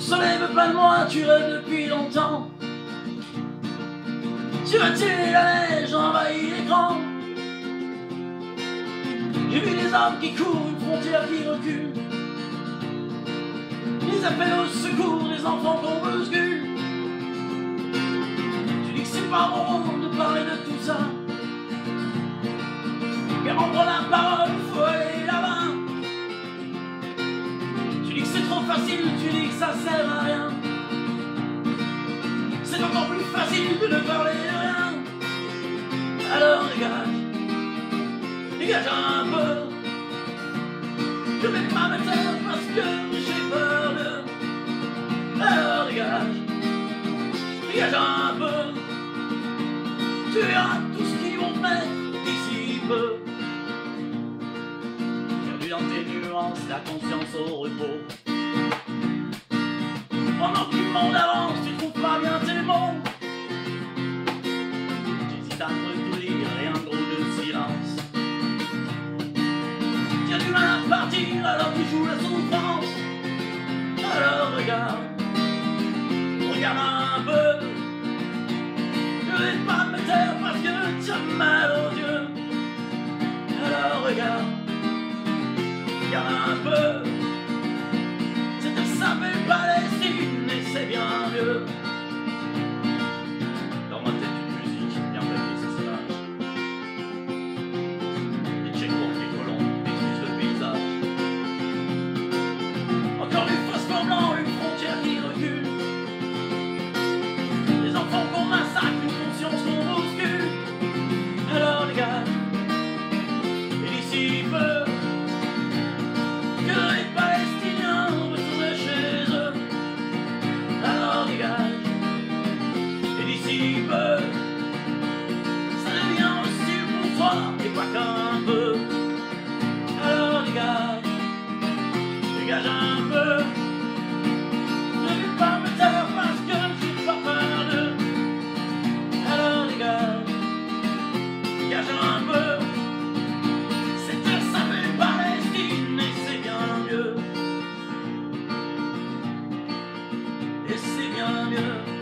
soleil veut pas de moi, tu rêves depuis longtemps. Tu vas tuer la neige, envahir l'écran. J'ai vu des hommes qui courent, une frontière qui recule. Ils appellent au secours, les enfants qu'on bouscule. Tu dis que c'est pas mon rôle de parler de tout ça. Mais rendre la parole, faut aller là-bas. Tu dis que c'est trop facile, tu dis que ça sert à rien. C'est encore plus facile de ne parler de rien. Alors dégage un peu. Je vais pas me taire parce que j'ai peur de. Alors dégage un peu. Tu verras tout ce qu'ils vont te mettre d'ici peu. Perdu dans tes nuances, la conscience au repos. Pendant que le monde avance, tu trouves pas bien tes mots. J'hésite à te dire et un drôle de silence. Tu as du mal à partir alors tu joues la souffrance. Alors regarde un peu. Je vais pas me taire parce que tu as mal aux yeux. Alors regarde un peu. Cette terre s'appelle Palestine et c'est bien mieux. Dans ma tête une musique bien belle ces images. Des Tchécos, des colons, des Suisses de paysage. Encore une fois semblant, une frontière qui recule. Des enfants qu'on massacre, une conscience qu'on bouscule. Alors les gars, et d'ici peu, que les Palestiniens retournent chez eux. Alors dégage, et d'ici peu, ça devient hostile pour toi, et pas qu'un peu. Alors dégage un peu. Ne vais pas me taire parce que j'ai pas peur d'eux. Alors dégage un peu. Cette terre s'appelle Palestine et c'est bien mieux. Et c'est bien mieux.